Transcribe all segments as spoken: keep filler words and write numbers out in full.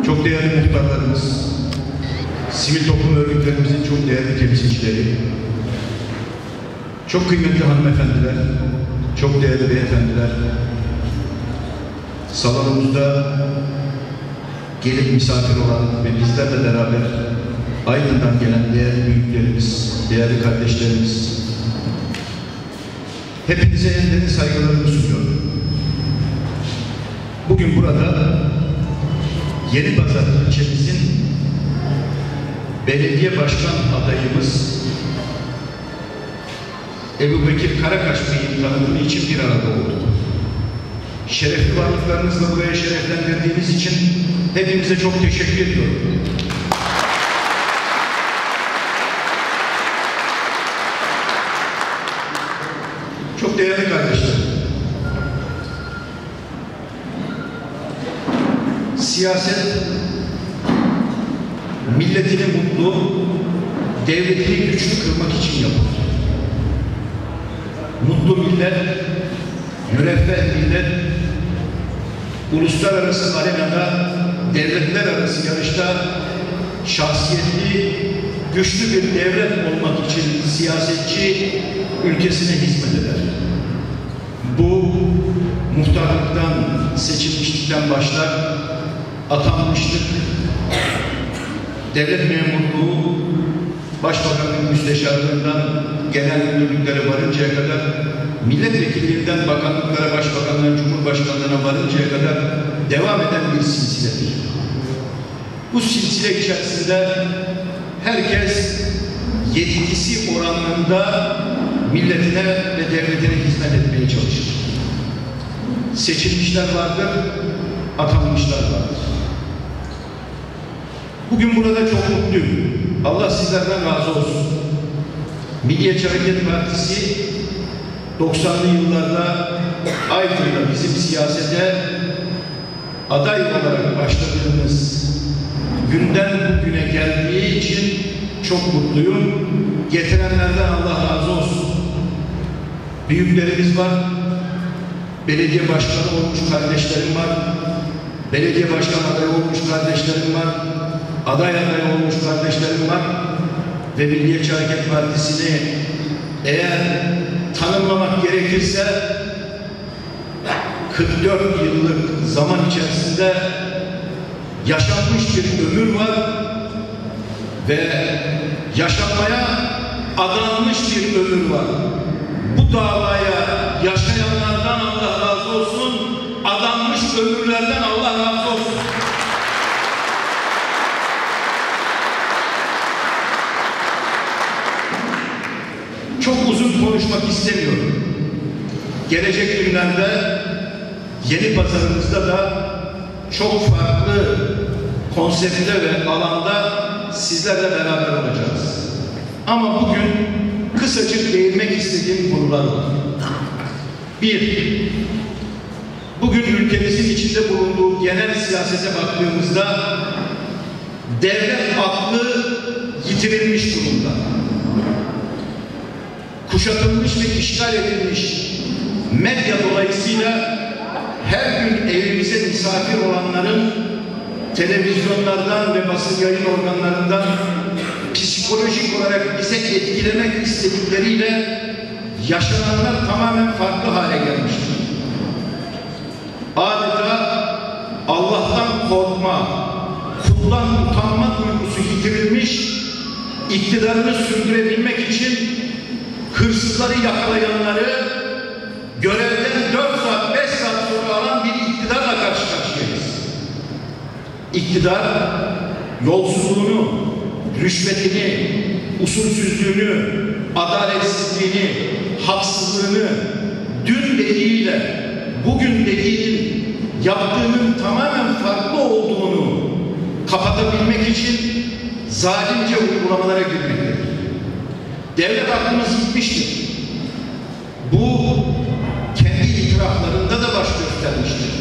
çok değerli muhtarlarımız, sivil toplum örgütlerimizin çok değerli temsilcileri, çok kıymetli hanımefendiler, çok değerli beyefendiler, salonumuzda gelip misafir olan ve bizlerle beraber Aydın'dan gelen değerli büyüklerimiz, değerli kardeşlerimiz, hepinize en derin saygılarımı sunuyorum. Bugün burada Yenipazarı ilçemizin belediye başkan adayımız Ebubekir Karakaş Bey'in tanıtımı için bir arada olduk. Şerefli varlıklarınızla buraya şereflendirdiğiniz için hepinize çok teşekkür ediyorum. Çok değerli kardeşlerim, siyaset milletini mutlu, devletini güçlü kılmak için yapılır. Mutlu millet, müreffeh millet, uluslararası arenada, devletler arası yarışta şahsiyetli, güçlü bir devlet olmak için siyasetçi ülkesine hizmet eder. Bu muhtarlıktan, seçilmişlikten başlar, atanmışlık, devlet memurluğu, başbakanlık müsteşarlığından genel müdürlüklere varıncaya kadar, milletvekilliğinden bakanlıklara, başbakanlığa, cumhurbaşkanlığına varıncaya kadar devam eden bir silsiledir. Bu silsile içerisinde herkes yetkisi oranında milletine ve devletine hizmet etmeye çalışır. Seçilmişler vardır, atanmışlar vardır. Bugün burada çok mutluyum. Allah sizlerden razı olsun. Milliyetçi Hareket Partisi doksanlı yıllarda Aydın'da bizim siyasete aday olarak başladığımız günden bugüne geldiği için çok mutluyum. Getirenlerden Allah razı olsun. Büyüklerimiz var. Belediye başkanı olmuş kardeşlerim var. Belediye başkan adayı olmuş kardeşlerim var. Aday aday olmuş kardeşlerim var. Ve Milliyetçi Hareket Partisi'ni eğer tanımlamak gerekirse kırk dört yıllık zaman içerisinde yaşanmış bir ömür var ve yaşanmaya adanmış bir ömür var. Bu davaya yaşayanlardan Allah razı olsun, adanmış ömürlerden Allah razı olsun. Çok uzun konuşmak istemiyorum. Gelecek günlerde Yenipazarı'mızda da çok farklı konseptte ve alanda sizlerle beraber olacağız. Ama bugün kısacık değinmek istediğim konular var. Bir, bugün ülkemizin içinde bulunduğu genel siyasete baktığımızda devlet aklı yitirilmiş durumda. Kuşatılmış ve işgal edilmiş medya dolayısıyla her gün evimize misafir olanların televizyonlardan ve basın yayın organlarından psikolojik olarak bize etkilemek istedikleriyle yaşananlar tamamen farklı hale gelmiştir. Adeta Allah'tan korkma, kuldan utanma duygusu yitirilmiş, iktidarını sürdürebilmek için hırsızları yakalayanları görevden dört saat, beş saat sonra alan bir iktidarla karşı karşıyayız. İktidar yolsuzluğunu, rüşvetini, usulsüzlüğünü, adaletsizliğini, haksızlığını dün dediğiyle bugün dediğinin yaptığının tamamen farklı olduğunu kapatabilmek için zalimce uygulamalara girmektedir. Devlet aklımız gitmiştir. Bu kendi itiraflarında da baş göstermiştir.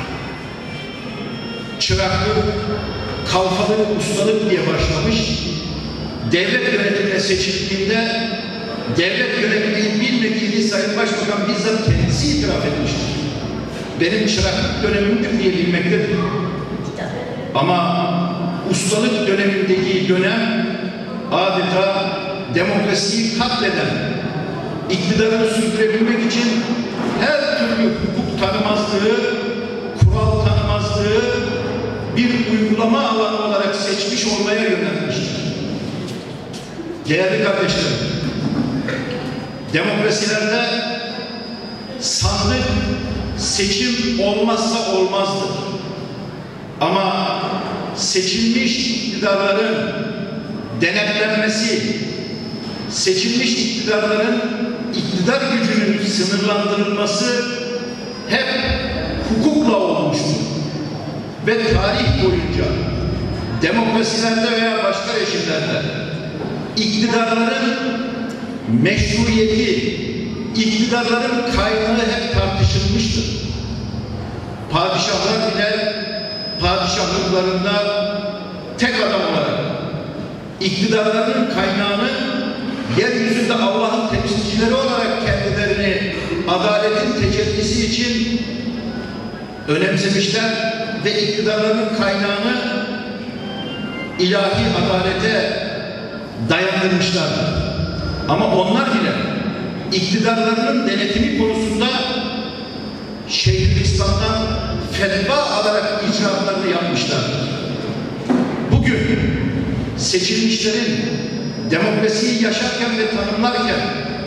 Çıraklık, kalfalık, ustalık diye başlamış. Devlet yönetimine seçildiğinde devlet yönetimini bilmediğini Sayın Başbakan bizzat kendisi itiraf etmiştir. Benim çıraklık dönemimdir diye bilmektedir. Ama ustalık dönemindeki dönem adeta demokrasiyi katleden, iktidarını sürdürebilmek için her türlü hukuk tanımazlığı, kural tanımazlığı bir uygulama alanı olarak seçmiş olmaya yönelmiştir. Değerli kardeşlerim, demokrasilerde sandık seçim olmazsa olmazdır. Ama seçilmiş iktidarların denetlenmesi, seçilmiş iktidarların iktidar gücünün sınırlandırılması hep hukukla olmuştur. Ve tarih boyunca demokrasilerde veya başka rejimlerde iktidarların meşruiyeti, iktidarların kaynağı hep tartışılmıştır. Padişahlar bile padişahlıklarında tek adam olarak iktidarlarının kaynağını yeryüzünde Allah'ın temsilcileri olarak kendilerini adaletin tecellisi için önemsemişler ve iktidarlarının kaynağını ilahi adalete dayandırmışlardır. Ama onlar bile iktidarlarının denetimi konusunda Şeyhülislam'dan fetva alarak icraatlarını yapmışlardır. Bugün seçilmişlerin demokrasiyi yaşarken ve tanımlarken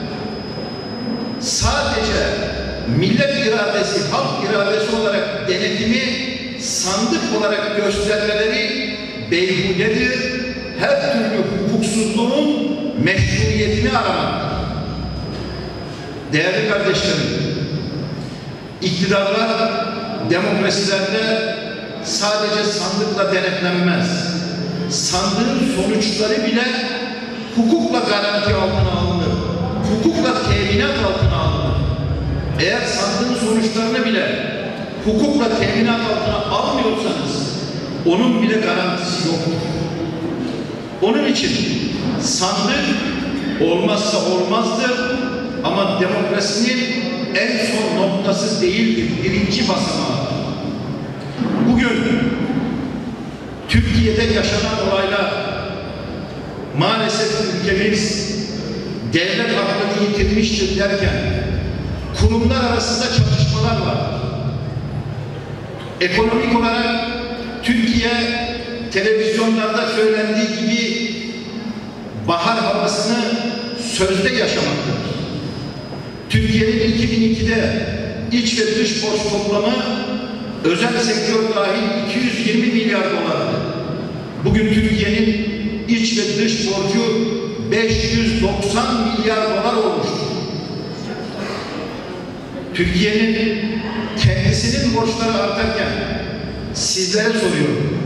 sadece millet iradesi, halk iradesi olarak denetimi sandık olarak göstermeleri beyhudedir. Her türlü hukuksuzluğun meşruiyetini aramaktır. Değerli kardeşlerim, iktidarlar demokrasilerde sadece sandıkla denetlenmez. Sandığın sonuçları bile hukukla garanti altına alınır. Hukukla teminat altına alınır. Eğer sandığın sonuçlarını bile hukukla teminat altına almıyorsanız onun bile garantisi yoktur. Onun için sandık olmazsa olmazdır ama demokrasinin en son noktası değildir, birinci basamağıdır. Bugün Türkiye'de yaşanan olaylar maalesef ülkemiz devlet aklını yitirmiştir derken kurumlar arasında çatışmalar var. Ekonomik olarak Türkiye televizyonlarda söylendiği gibi bahar havasını sözde yaşamaktadır. Türkiye'nin iki bin ikide iç ve dış borç toplamı özel sektör dahil iki yüz yirmi milyar dolardı. Bugün Türkiye'nin iç ve dış borcu beş yüz doksan milyar dolar olmuştur. Türkiye'nin kendisinin borçları artarken sizlere soruyorum.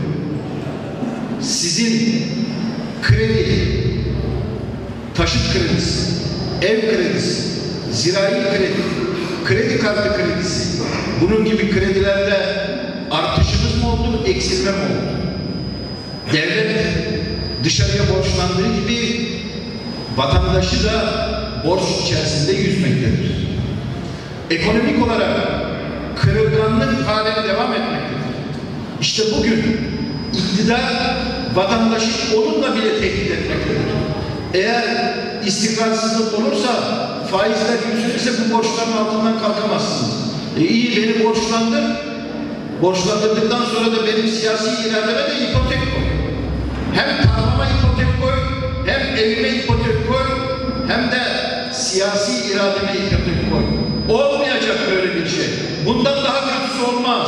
Sizin kredi, taşıt kredisi, ev kredisi, zirai kredi, kredi kartı kredisi, bunun gibi kredilerde artışımız mı oldu, eksilme mi oldu? Devlet dışarıya borçlandığı gibi vatandaşı da borç içerisinde yüzmektedir. Ekonomik olarak kırılganlık halen devam etmektedir. İşte bugün iktidar vatandaşı onunla bile tehdit etmektedir. Eğer istikrarsızlık olursa, faizler yükselirse bu borçların altından kalkamazsınız. E iyi, beni borçlandır. Borçlandırdıktan sonra da benim siyasi irademe de ipotek koy. Hem tarlama ipotek koy, hem evime ipotek koy, hem de siyasi irademe ipotek koy. Olmayacak böyle bir şey. Bundan daha kötüsü olmaz.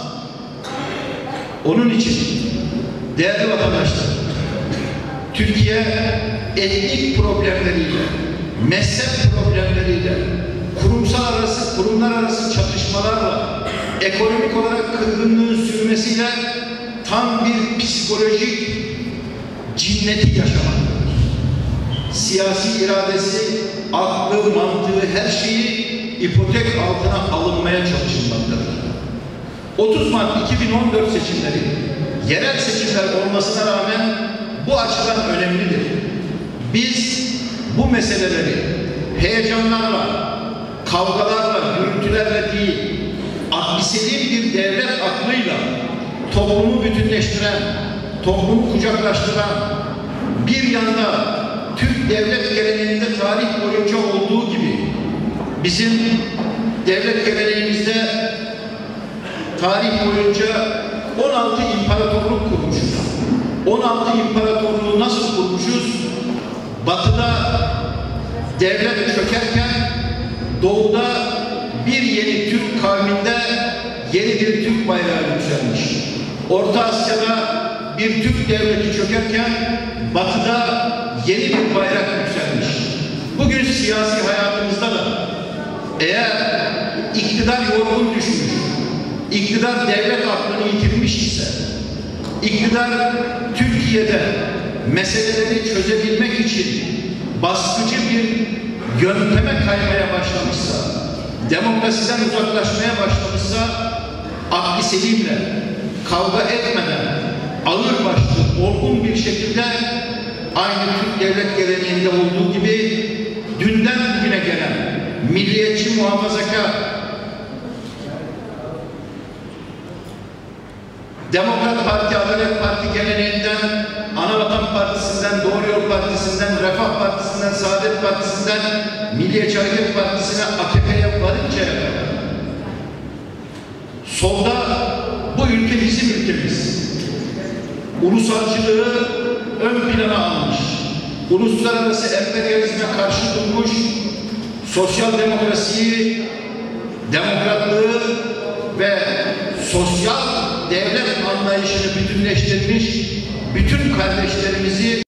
Onun için değerli vatandaşlar, Türkiye etnik problemleriyle, mezhep problemleriyle, kurumsal arası, kurumlar arası çatışmalarla, ekonomik olarak kırgınlığın sürmesiyle tam bir psikolojik cinneti yaşamaktadır. Siyasi iradesi, aklı, mantığı, her şeyi ipotek altına alınmaya çalışılmaktadır. otuz Mart iki bin on dört seçimleri yerel seçimler olmasına rağmen bu açıdan önemlidir. Biz bu meseleleri heyecanlarla, kavgalarla, gürültülerle değil, akli selim bir devlet aklıyla, toplumu bütünleştiren, toplumu kucaklaştıran, bir yanda Türk devlet geleneğinde tarih boyunca olduğu gibi bizim devlet geleneğimizde tarih boyunca on altı imparatorluk kurmuşuz. on altı imparatorluğu nasıl kurmuşuz? Batıda devlet çökerken doğuda bir yeni Türk kavminde yeni bir Türk bayrağı yükselmiş. Orta Asya'da bir Türk devleti çökerken batıda yeni bir bayrak yükselmiş. Bugün siyasi hayatımızda da eğer iktidar yorgun düşmüş, iktidar devlet aklını yitirmiş ise, iktidar Türkiye'de meseleleri çözebilmek için baskıcı bir yönteme kaymaya başlamışsa, demokrasiden uzaklaşmaya başlamışsa, akli selimle, kavga etmeden, ağır başlı, olgun bir şekilde aynı Türk devlet geleneğinde olduğu gibi dünden bugüne gelen milliyetçi, muhafazakar, Demokrat Parti, Adalet Parti geleneğinden, Anavatan Partisi'nden, Doğru Yol Partisi'nden, Refah Partisi'nden, Saadet Partisi'nden, Milliyetçi Hareket Partisi'ne, A K P'ye varıncaya kadar solda bu ülke bizim ülkemiz. Ulusalcılığı ön plana almış, uluslararası emperyalizme karşı durmuş, sosyal demokrasiyi, demokratlığı ve sosyal devlet anlayışını bütünleştirmiş bütün kardeşlerimizi